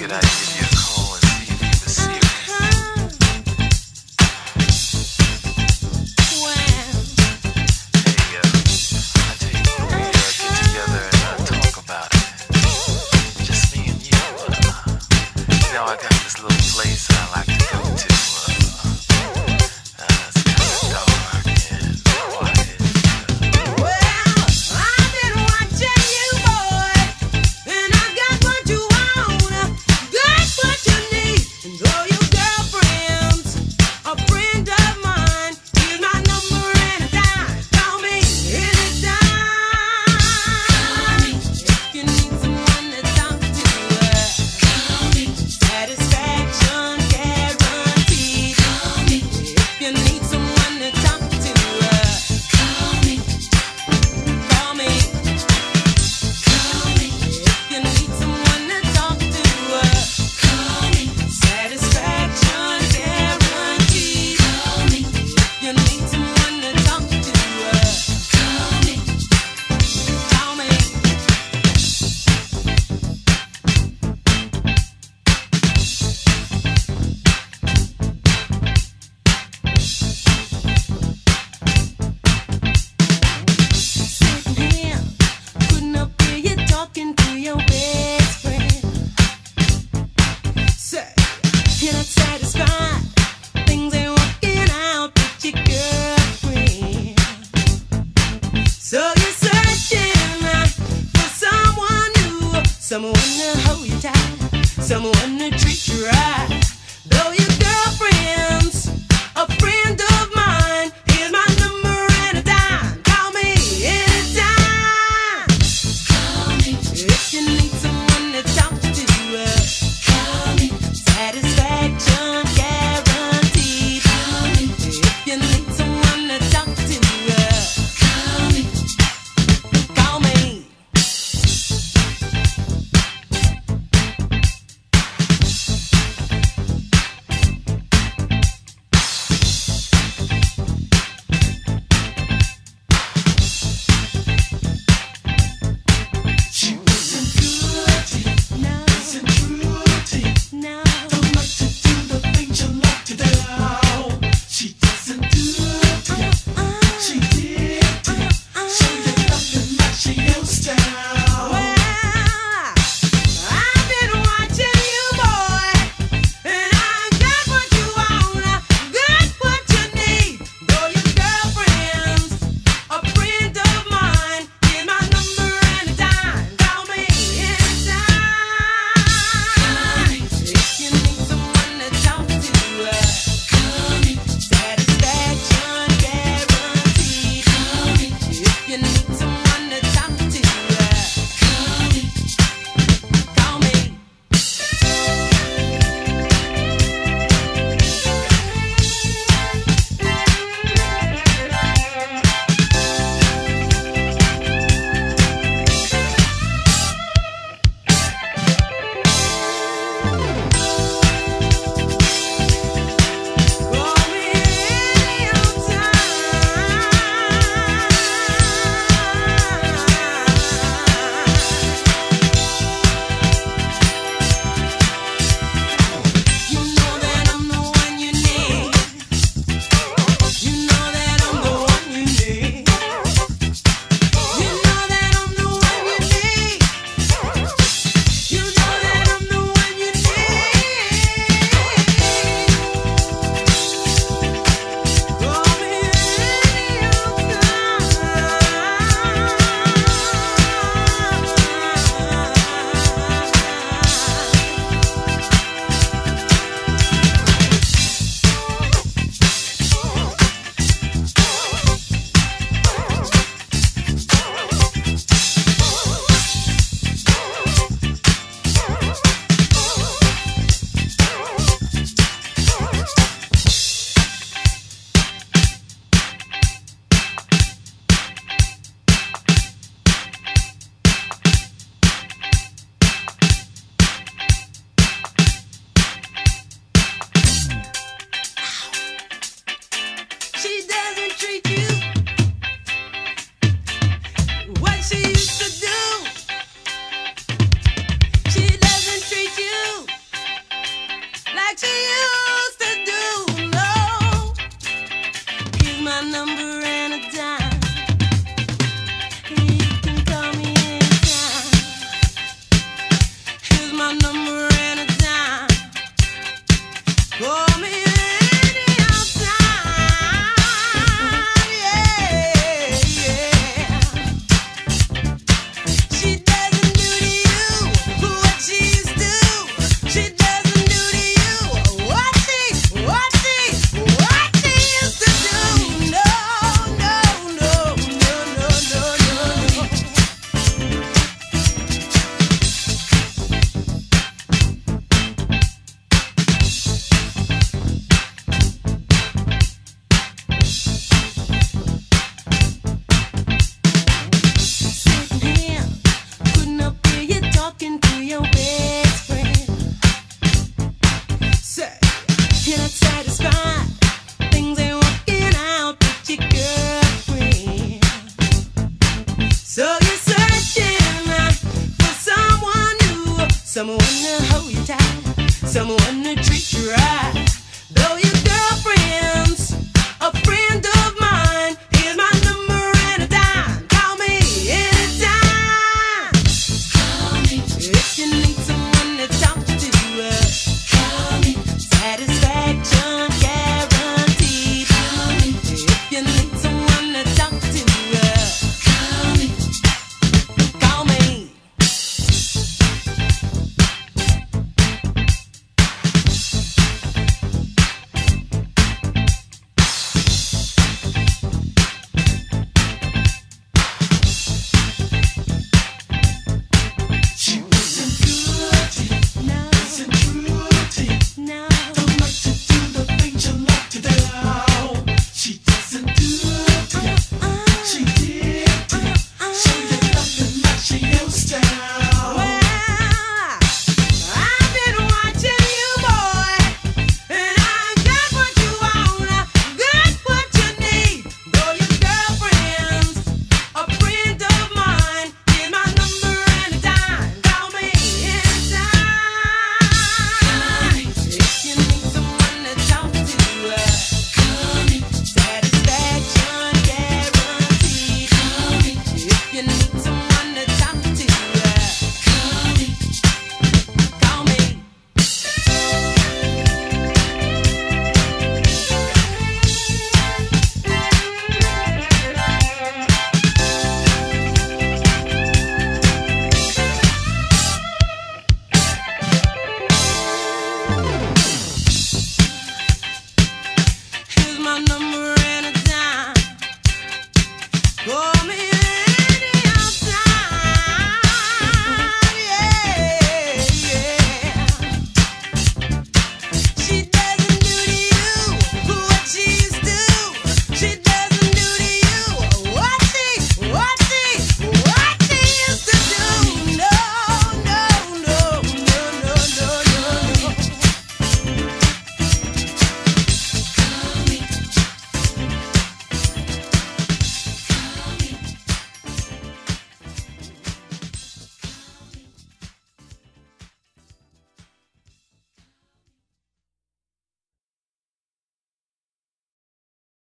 figured I'd give you a call and see if you were serious. Hey, I tell you what, we get together and talk about it. Just me and you. You know, I got this little place I like to go to. It's kind of dark and quiet. Well, I've been watching you, boy, and I got what you want. That's what you need. And all your girlfriends, a friend of mine, here's my number and a dime. Call me anytime. If you need someone to talk to, satisfaction guaranteed. If you need someone to talk to, call me. If you need someone to talk to, satisfaction guaranteed. If you need someone to talk to, call me. Sitting here, couldn't I hear you talking to your best friend? Say, you're not satisfied, things ain't working out with your girlfriend. So you're searching for someone new, someone to hold you tight, someone to treat you right. Though your girlfriend's a friend of mine, here's my number and a dime. Call me anytime. If you need someone to talk to, satisfaction guaranteed. If you need someone to talk to, call me. like she used to do. No, here's my number and a dime. You can call me anytime. Here's my number and a dime. Call me any old time. Yeah, yeah. She doesn't do to you what she used to. She doesn't do to you what she used to do. No, no, no, no, no, no, no. Sitting here, couldn't up hear you talking to your best friend. Say, you're not satisfied. Things ain't working out with your girlfriend. So you're searching for someone new, someone to hold you tight, someone to treat you right.